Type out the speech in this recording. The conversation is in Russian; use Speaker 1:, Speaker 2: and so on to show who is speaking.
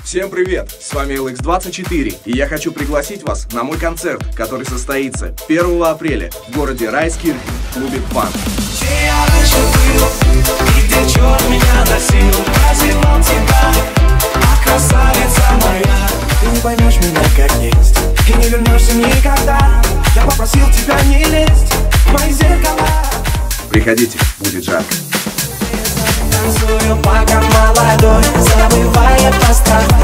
Speaker 1: Всем привет, с вами LX24, и я хочу пригласить вас на мой концерт, который состоится 1 апреля в городе Райскирхен в клубе Фан.
Speaker 2: Где я раньше был, и где черт меня носил, называл тебя, а красавица моя. Ты не поймешь меня как есть, и не вернешься никогда. Я попросил тебя не лезть в мои зеркала.
Speaker 1: Приходите, будет жарко.
Speaker 2: Танцую пока молодой, забывая про страх.